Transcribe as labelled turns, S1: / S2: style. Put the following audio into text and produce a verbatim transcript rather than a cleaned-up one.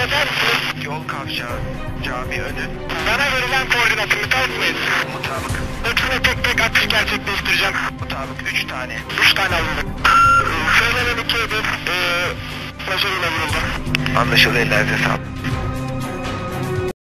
S1: atar mısınız?
S2: Yol kavşağı, cami önü.
S1: Bana verilen koordinatı müsait miyiz?
S2: Mutabık.
S1: Hepsine tek tek atış gerçekleştireceğim.
S2: Mutabık üç tane.
S1: Üç tane alındı. Söylenen iki hedef, eee, başarıyla vuruldu.
S2: Anlaşıldı, ellerinize sağlık.